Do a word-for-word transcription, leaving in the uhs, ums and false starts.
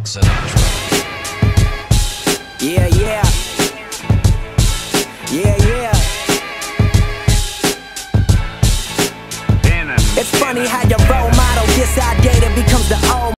Sinatra. Yeah, yeah. Yeah, yeah. It's funny how your role model gets outdated, becomes the old